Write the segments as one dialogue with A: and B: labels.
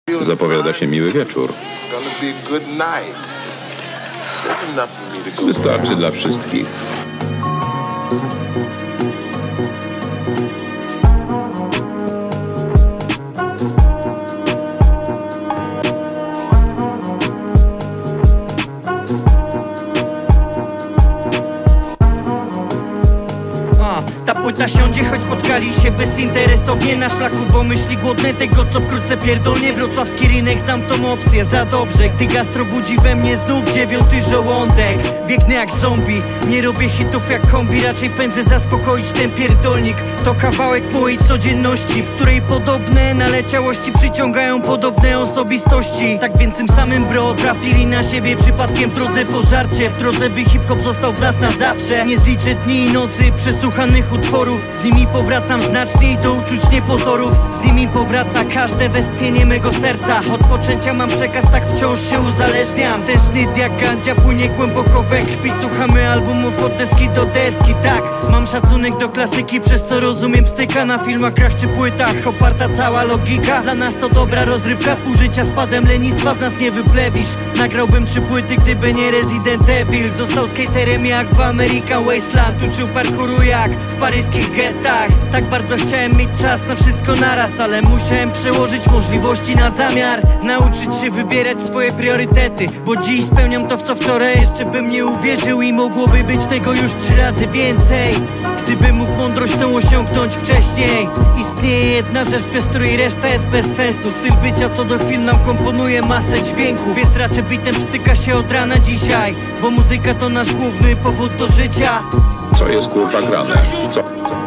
A: Zapowiada się miły wieczór. Wystarczy dla wszystkich.
B: Ta płyta siądzie, choć spotkali się bezinteresownie na szlaku, bo myśli głodne tego, co wkrótce pierdolnie. Wrocławski rynek, znam tą opcję za dobrze, gdy gastro budzi we mnie znów 9. żołądek. Biegnę jak zombie, nie robię hitów jak kombi, raczej pędzę zaspokoić ten pierdolnik. To kawałek mojej codzienności, w której podobne naleciałości przyciągają podobne osobistości. Tak więc tym samym bro trafili na siebie przypadkiem w drodze pożarcie, w drodze by hip-hop został w nas na zawsze. Nie zliczę dni i nocy przesłuchanych utworów, z nimi powracam znacznie i do uczuć nie pozorów. Z nimi powraca każde westchnienie mego serca. Od poczęcia mam przekaz, tak wciąż się uzależniam. Ten sznyt jak gandzia płynie głęboko we krwi. Słuchamy albumów od deski do deski, tak. Mam szacunek do klasyki, przez co rozumiem styka na filmach, grach czy płytach. Oparta cała logika, dla nas to dobra rozrywka. Pół życia z padem lenistwa, z nas nie wyplewisz. Nagrałbym 3 płyty, gdyby nie Resident Evil. Został skaterem jak w American Wasteland. Uczył parkouru jak w paryskich gettach. Tak bardzo chciałem mieć czas na wszystko naraz, ale musiałem przełożyć możliwości na zamiar. Nauczyć się wybierać swoje priorytety, bo dziś spełniam to, w co wczoraj jeszcze bym nie uwierzył. I mogłoby być tego już 3 razy więcej, gdybym mógł mądrość tą osiągnąć wcześniej. Istnieje jedna rzecz, bez której reszta jest bez sensu. Styl bycia co do chwil nam komponuje masę dźwięków, więc raczej bitem styka się od rana dzisiaj, bo muzyka to nasz główny powód do życia.
A: Co jest kurwa grane? Co?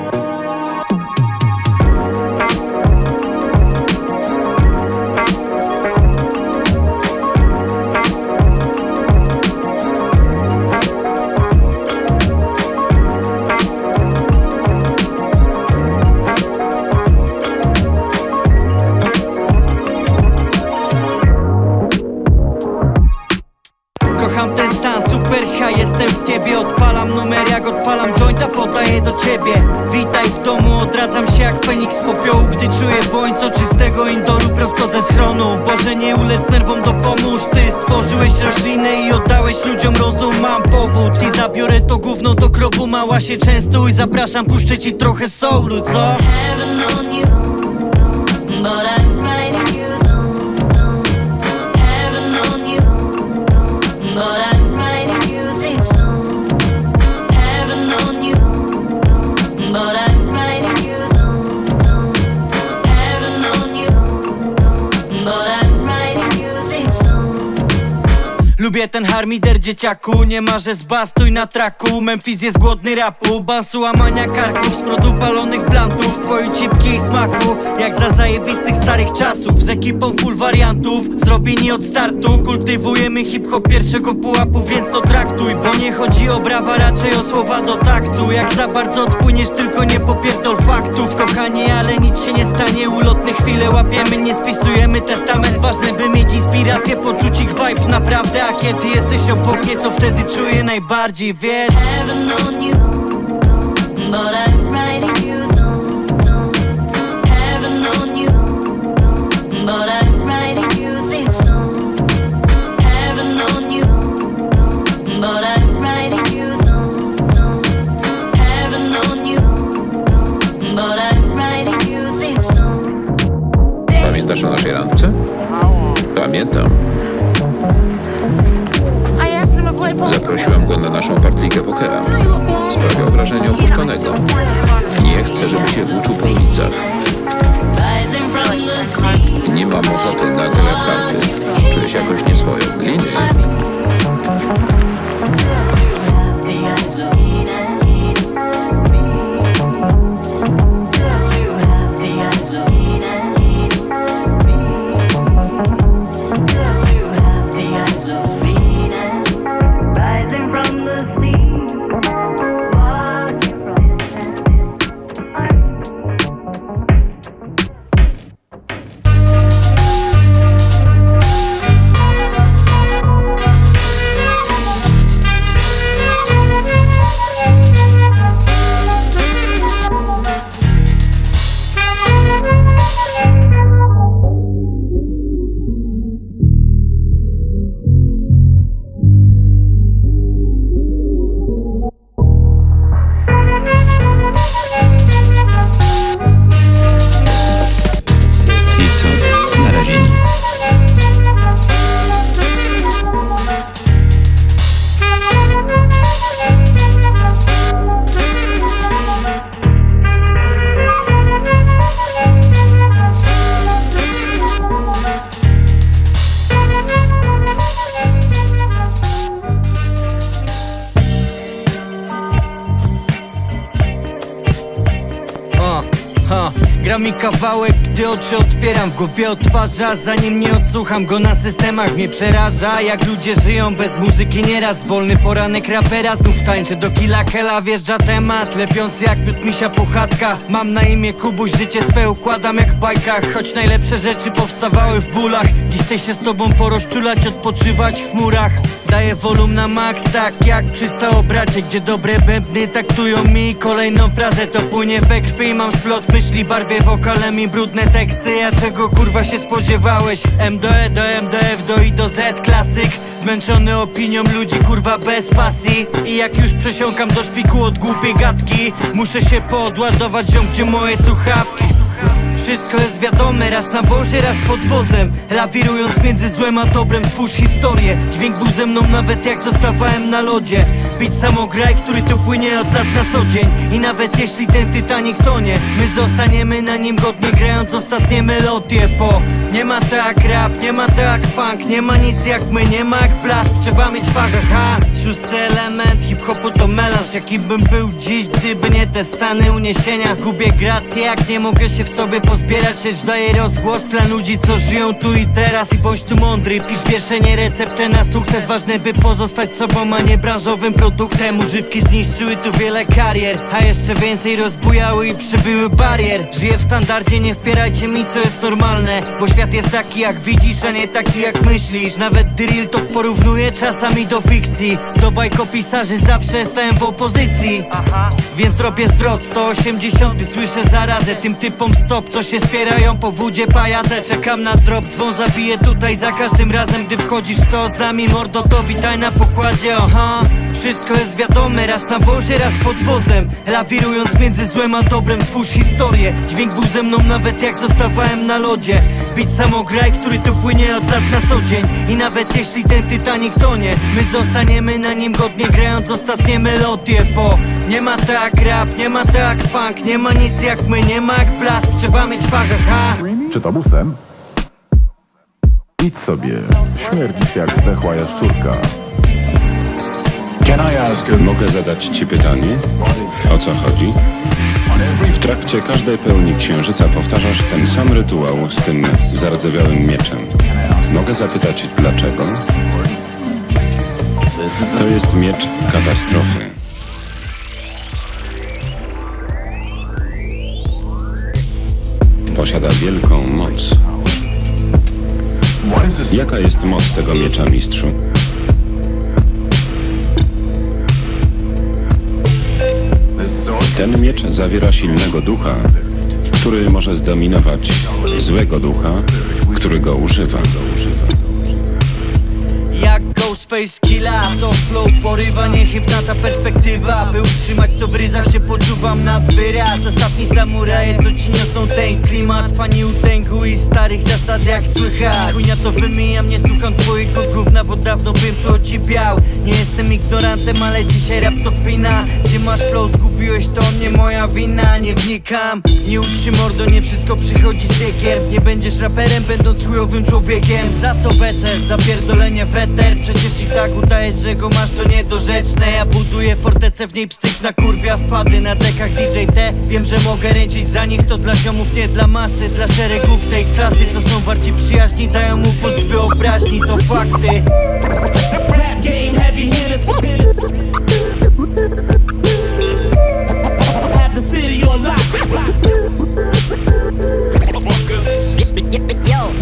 B: Kocham ten stan, super high, jestem w niebie. Odpalam numer, jak odpalam jointa, podaję do ciebie. Witaj w domu, odradzam się jak Feniks z popiołu, gdy czuję woń soczystego indoru prosto ze schronu. Boże, nie ulec nerwom, dopomóż. Ty stworzyłeś roślinę i oddałeś ludziom rozum. Mam powód i zabiorę to gówno do grobu. Mała się częstuj, zapraszam, puszczę ci trochę soulu, co? Lubię ten harmider, dzieciaku, nie marzę zbastuj na traku. Memphis jest głodny rapu, bansu łamania karków, z produ palonych blantów, twojej cipki i smaku. Jak za zajebistych starych czasów, z ekipą full wariantów, zrobieni od startu. Kultywujemy hip-hop pierwszego pułapu, więc to traktuj, bo nie chodzi o brawa, raczej o słowa do taktu. Jak za bardzo odpłyniesz, tylko nie popierdol faktów. Kochani, ale nic się nie stanie, ulotne chwile łapiemy, nie spisujemy testament. Ważne, by mieć inspirację, poczuć ich vibe naprawdę. A kiedy jesteś obok mnie, to wtedy czuję najbardziej, wiesz?
A: Pamiętasz o naszej randce? Pamiętam. Zaprosiłam go na naszą partijkę pokera. Sprawiał wrażenie opuszczonego. Nie chcę, żeby się włóczył po ulicach. Nie mam ochoty na grę w karty. Czuję się jakoś nieswojo. Gliny.
B: gra mi kawałek, gdy oczy otwieram. W głowie odtwarza, zanim nie odsłucham go. Na systemach mnie przeraża, jak ludzie żyją bez muzyki nieraz. Wolny poranek rapera, znów tańczę do Killa Kela. Wjeżdża temat, lepiący jak piód misia puchatka. Mam na imię Kubuś, życie swe układam jak w bajkach. Choć najlepsze rzeczy powstawały w bólach. Dziś chcę się z tobą porozczulać, odpoczywać w chmurach. Daję wolum na max, tak jak przystało bracie. Gdzie dobre bębny taktują mi kolejną frazę. To płynie we krwi, mam splot myśli, barwię wokalem i brudne teksty. A czego kurwa się spodziewałeś? M do E do M do F do I do Z klasyk. Zmęczony opinią ludzi kurwa bez pasji. I jak już przesiąkam do szpiku od głupiej gadki, muszę się poodładować, gdzie moje słuchawki. Wszystko jest wiadome, raz na wozie, raz pod wozem. Lawirując między złem a dobrem, twórz historię. Dźwięk był ze mną nawet jak zostawałem na lodzie. Beat samograj, który tu płynie od lat na co dzień. I nawet jeśli ten Titanic tonie, my zostaniemy na nim godnie, grając ostatnie melodie. Bo nie ma to jak rap, nie ma to jak funk, nie ma nic jak my, nie ma jak blask. Trzeba mieć fachę, ha. Szósty element hip-hopu to melanż. Jaki bym był dziś, gdyby nie te stany uniesienia. Gubię grację, jak nie mogę się w sobie pozbierać, lecz daję rozgłos dla ludzi, co żyją tu i teraz. I bądź tu mądry, pisz wiersze, nie receptę na sukces. Ważne, by pozostać sobą, a nie branżowym produktem. Używki zniszczyły tu wiele karier, a jeszcze więcej rozbujały i przybyły barier. Żyję w standardzie, nie wpierajcie mi, co jest normalne, bo świat jest taki jak widzisz, a nie taki jak myślisz. Nawet The Real Talk porównuje czasami do fikcji. Do bajkopisarzy zawsze stałem w opozycji. Więc robię zwrot 180, słyszę zarazę tym typom stop, co się spierają po wódzie pajace. Czekam na drop, dzwon zabiję tutaj za każdym razem, gdy wchodzisz w to z nami, mordo, to witaj na pokładzie. Wszystko jest wiadome, raz na wozie, raz pod wozem. Lawirując między złem a dobrem, twórz historię. Dźwięk był ze mną nawet jak zostawałem na lodzie. Beat samograj, który tu płynie od lat na co dzień. I nawet jeśli ten Titanic tonie, my zostaniemy na nim godnie, grając ostatnie melodie. Bo nie ma to jak rap, nie ma to jak funk, nie ma nic jak my, nie ma jak blask. Trzeba mieć fachę, ha.
C: Czy to busem? Idź sobie, śmierdzisz jak zdechła jaszczurka.
D: Mogę zadać ci pytanie? O co chodzi? W trakcie każdej pełni księżyca powtarzasz ten sam rytuał z tym zardzewiałym mieczem. Mogę zapytać dlaczego? To jest miecz katastrofy. Posiada wielką moc. Jaka jest moc tego miecza, mistrzu? Ten miecz zawiera silnego ducha, który może zdominować złego ducha, który go używa.
B: Jak Ghostface Killa, to flow porywa, niechybna ta perspektywa. By utrzymać to w ryzach się poczuwam nad wyraz. Ostatni samuraje, co ci niosą ten klimat. Fani utęgu i starych zasad jak słychać. Chujnia to wymijam, nie słucham twojego gówna, bo dawno bym to ocipiał. Nie jestem ignorantem, ale dzisiaj rap to kpina. Gdzie masz flow, zgubiłeś, to nie moja wina. Nie wnikam, nie ucz się mordo, nie wszystko przychodzi z wiekiem. Nie będziesz raperem, będąc chujowym człowiekiem. Za co becel? Za pierdolenie weter. Przecież i tak udajesz, że go masz, to niedorzeczne. Ja buduję fortecę, w niej pstryk na kurwia wpady. Na dekach DJ T, wiem, że mogę ręczyć za nich. To dla ziomów, nie dla masy, dla szeregów tej klasy, co są warci przyjaźni, dają mu post wyobraźni, to fakty.
E: Rap game, heavy hitters. Have the city on lock.
F: Yo.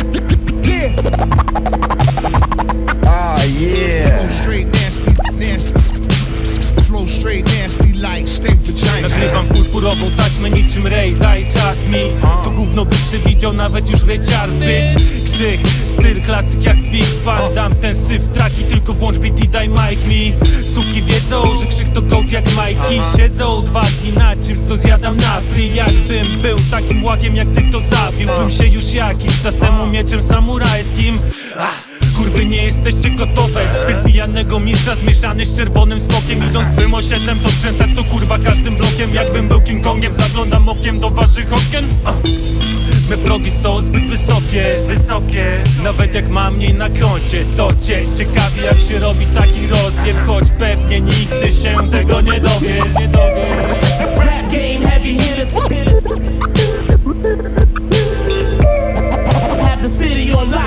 G: Yeah. Flow straight nasty, nasty. Flow straight nasty like stink vagina.
E: Nagrywam purpurową taśmę niczym Ray, daj czas mi. To gówno by przewidział nawet już Ray Charles, bitch. Krzyk, styl klasyk jak Big Pan. Dam ten syf traki, tylko włącz beat i daj mic mi. Suki wiedzą, że krzyk to gołd jak Mikey. Siedzą 2 dni na czymś, co zjadam na free. Jakbym był takim łakiem jak ty, to zabiłbym się już jakiś czas temu mieczem samurajskim. Kurwy, nie jesteście gotowe. Styl pijanego mistrza zmieszany z czerwonym smokiem. Idąc twym osiedlem, to trzęsę to kurwa każdym blokiem. Jakbym był King Kongiem, zaglądam okiem do waszych okien. Me progi są zbyt wysokie. Nawet jak mam mniej na koncie, to cię ciekawi jak się robi taki rozjeb. Choć pewnie nigdy się tego nie dowiesz. Rap game, heavy hitters. Have the city on lock.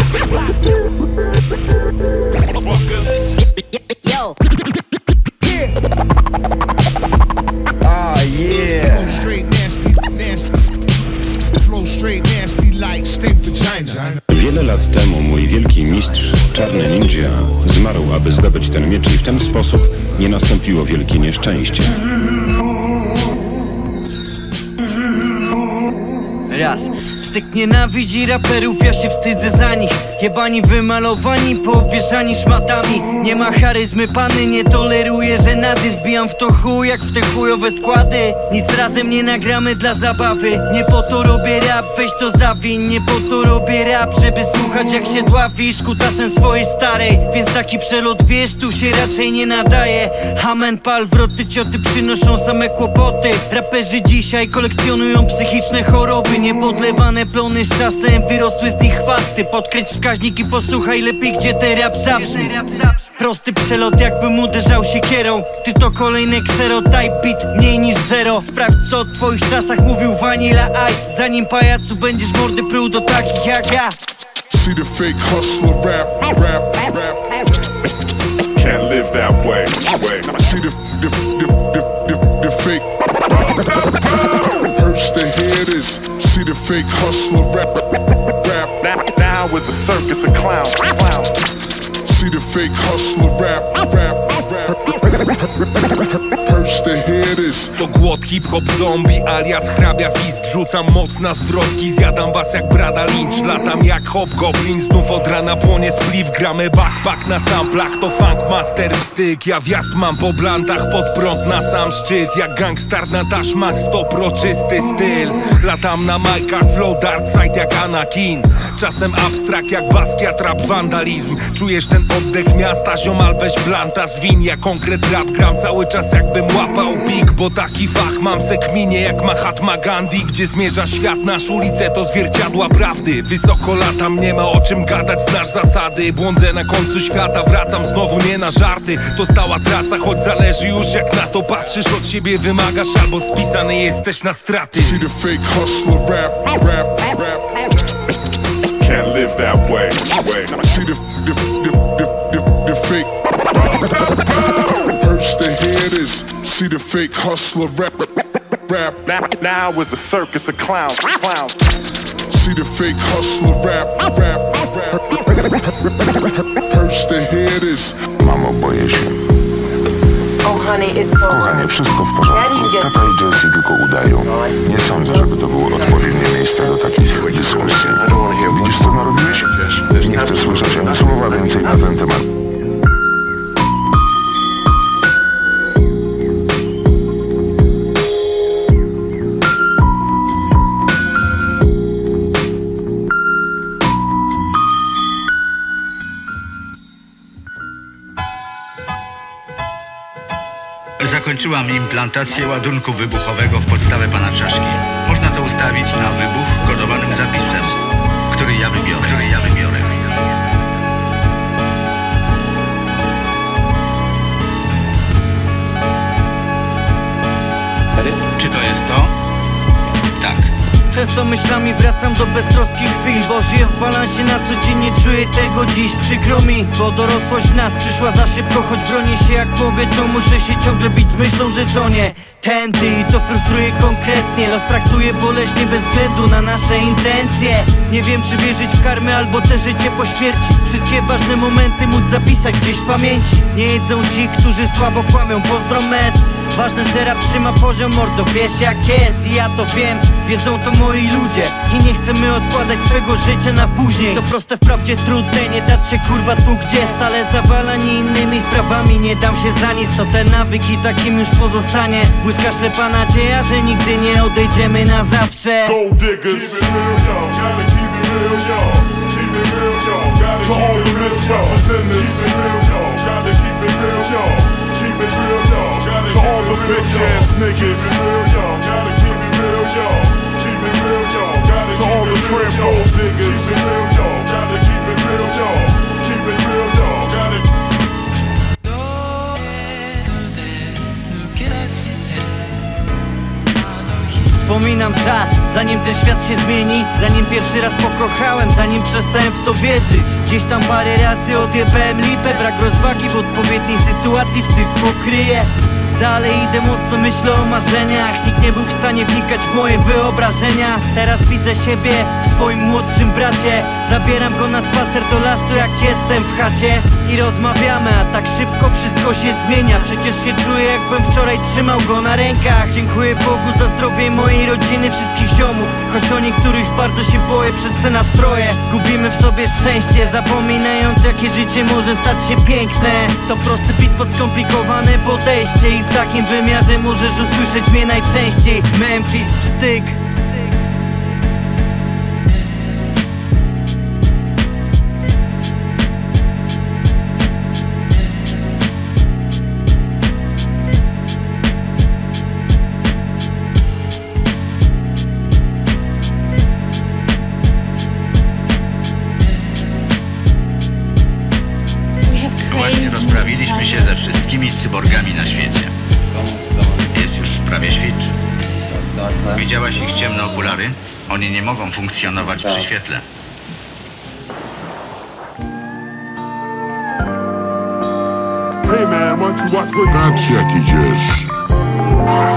F: Yo.
G: Ah, yeah. Flow straight nasty, nasty. Flow straight nasty like state vagina.
D: Wiele lat temu mój wielki mistrz, Czarny Ninja, zmarł, aby zdobyć ten miecz i w ten sposób nie nastąpiło wielkie nieszczęście.
B: Raz. Styk nienawidzi raperów, ja się wstydzę za nich. Jebani wymalowani, poobwieszani szmatami. Nie ma charyzmy, pany, nie toleruję żenady. Wbijam w to chuj, jak w te chujowe składy. Nic razem nie nagramy dla zabawy. Nie po to robię rap, weź to zawiń. Nie po to robię rap, żeby słuchać jak się dławisz kutasem swojej starej. Więc taki przelot, wiesz, tu się raczej nie nadaje. Amen, pal, wroty, cioty przynoszą same kłopoty. Raperzy dzisiaj kolekcjonują psychiczne choroby. Niepodlewane plony z czasem, wyrosły z nich chwasty. Podkręć wskaźnik i posłuchaj lepiej, gdzie ten rap zabrzmi. Prosty przelot, jakbym uderzał siekierą. Ty to kolejny xerotype beat, mniej niż zero. Sprawdź, co o twoich czasach mówił Vanilla Ice. Zanim pajacu będziesz mordy pruł do takich jak ja.
G: See the fake hustler rap, rap, rap.
H: Can't live that way.
G: See the fake. Hurts to hear this. See the fake hustler rap, rap.
H: Now is a circus of clowns.
G: See the fake hustler rap, rap, rap. Hurts to hear this.
I: To głod hip-hop zombie alias hrabia fisk. Rzucam moc na zwrotki, zjadam was jak Brada Lynch. Latam jak hobgoblin, znów od rana płonie spliff. Gramy backpack na samplach, to funk master styk. Ja wjazd mam po blantach, pod prąd na sam szczyt. Jak gangstar na taśmach, stoproczysty styl. Latam na majkach, flow dark side jak Anakin. Czasem abstrakt jak Basquiat, rap wandalizm. Czujesz ten oddech miasta, ziomal weź blanta. Zwin, ja konkret rap gram cały czas jakbym łapał pik. Bo taki fach mam se kminie jak Mahatma Gandhi. Gdzie zmierza świat, nasz ulicę to zwierciadła prawdy. Wysoko latam, nie ma o czym gadać, znasz zasady. Błądzę na końcu świata, wracam znowu nie na żarty. To stała trasa, choć zależy już jak na to patrzysz. Od siebie wymagasz albo spisany jesteś na straty.
G: See the fake hustler rap, rap, rap.
H: Can't live that way.
G: See the fake. Hurts to hear this. See the fake hustler rap, rap.
H: Now is a circus of clowns.
G: See the fake hustler rap, rap, rap. Hurts to hear this.
C: Mamo, boję się. Kochanie, wszystko w porządku. Tata i Jessie tylko udają. Nie sądzę, żeby to było odpowiednie miejsce do takich dyskusji. Widzisz, co narobiłeś? Nie chcę słyszeć ani słowa więcej na ten temat.
J: Zakończyłam implantację ładunku wybuchowego w podstawę pana czaszki. Można to ustawić na wybuch kodowanym zapisem, który ja wybiorę. Czy to jest to? Tak.
B: Często myślami wracam do beztroskich chwil, bo żyję w balansie, na co dzień nie czuję tego dziś. Przykro mi, bo dorosłość w nas przyszła za szybko. Choć bronię się jak mogę, to muszę się ciągle bić z myślą, że to nie tędy. I to frustruje konkretnie, los traktuje boleśnie bez względu na nasze intencje. Nie wiem, czy wierzyć w karmę albo też życie po śmierci. Wszystkie ważne momenty móc zapisać gdzieś w pamięci. Nie jedzą ci, którzy słabo kłamią, pozdro mes. Ważne, że rap trzyma poziom, mordo, wiesz jak jest. I ja to wiem, wiedzą to moi ludzie. I nie chcemy odkładać swego życia na później. To proste, wprawdzie trudne, nie dać się kurwa tu gdzie. Stale zawalani innymi sprawami, nie dam się za nic. To ten nawyk i takim już pozostanie. Błyska ślepa nadzieja, że nigdy nie odejdziemy na zawsze.
H: Gold diggers. Keep it real, y'all. Gotta keep it real, y'all. Keep it real, y'all. Gotta keep it misrepresenters. Keep it real, y'all. Gotta keep it real, y'all. Keep it real, y'all. To all the bitch ass niggas. Keep it real, y'all. Gotta keep it real, y'all. Keep it real, y'all. Gotta to all the tramp gold diggers. Keep it real, y'all. Gotta keep it real, y'all. Keep it real, y'all. Gotta.
B: Wspominam czas, Zanim ten świat się zmieni, zanim pierwszy raz pokochałem, zanim przestałem w to wierzyć. Gdzieś tam parę razy odjebałem lipę, brak rozwagi w odpowiedniej sytuacji wstyd pokryje. Dalej idę mocno, myślę o marzeniach. Nikt nie był w stanie wnikać w moje wyobrażenia. Teraz widzę siebie w swoim młodszym bracie. Zabieram go na spacer do lasu, jak jestem w chacie. I rozmawiamy, a tak szybko wszystko się zmienia. Przecież się czuję, jakbym wczoraj trzymał go na rękach. Dziękuję Bogu za zdrowie mojej rodziny, wszystkich ziomów. Choć o niektórych bardzo się boję przez te nastroje. Gubimy w sobie szczęście, zapominając jakie życie może stać się piękne. To prosty beat pod skomplikowane podejście. I w takim wymiarze możesz usłyszeć mnie najczęściej. Memphis Pstyk.
J: Właśnie rozprawiliśmy się ze wszystkimi cyborgami na świecie. Jest już w sprawie świecz. Widziałaś ich ciemne okulary? Oni nie mogą funkcjonować przy świetle.
H: Hey man, why don't you watch what
C: Patrz jak idziesz.